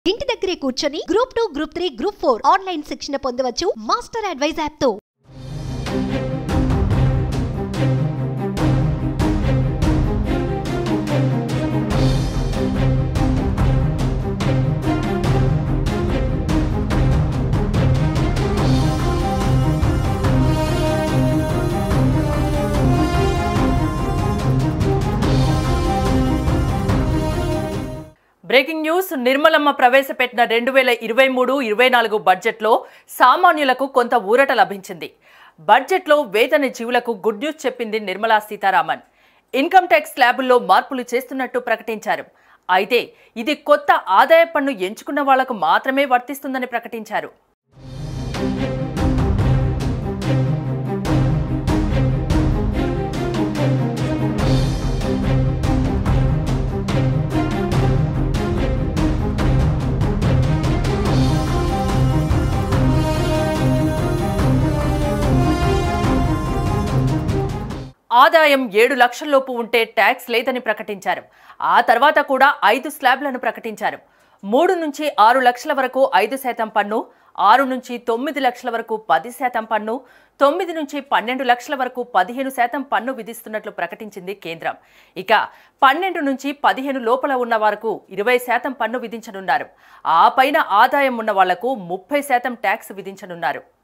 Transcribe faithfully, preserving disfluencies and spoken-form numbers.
ఇంటి దగ్గరే కూర్చొని group two group three group four online శిక్షణ పొందవచ్చు మాస్టర్ అడ్వైజ్ యాప్ తో. Breaking news. నిర్మలమ్మ ప్రవేశపెట్టిన రెండు వేల ఇరవై మూడు ఇరవై నాలుగు బడ్జెట్లో సామాన్యులకు కొంత ఊరట లభించింది. బడ్జెట్లో వేతన జీవులకు గుడ్ న్యూస్ చెప్పింది నిర్మలా సీతారామన్. ఇన్కమ్ ట్యాక్స్ స్లాబుల్లో మార్పులు చేస్తున్నట్టు ప్రకటించారు. అయితే ఇది కొత్త ఆదాయ పన్ను ఎంచుకున్న వాళ్లకు మాత్రమే వర్తిస్తుందని ప్రకటించారు. ఆదాయం ఏడు లక్షల్లోపు ఉంటే ట్యాక్స్ లేదని ప్రకటించారు. ఆ తర్వాత కూడా ఐదు స్లాబ్లను ప్రకటించారు. మూడు నుంచి ఆరు లక్షల వరకు ఐదు శాతం పన్ను, ఆరు నుంచి తొమ్మిది లక్షల వరకు పది శాతం పన్ను, తొమ్మిది నుంచి పన్నెండు లక్షల వరకు పదిహేను శాతం పన్ను విధిస్తున్నట్లు ప్రకటించింది కేంద్రం. ఇక పన్నెండు నుంచి పదిహేను లోపల ఉన్న వారికి ఇరవై శాతం పన్ను విధించనున్నారు. ఆ పైన ఆదాయం ఉన్న వాళ్లకు ముప్పై శాతం ట్యాక్స్ విధించనున్నారు.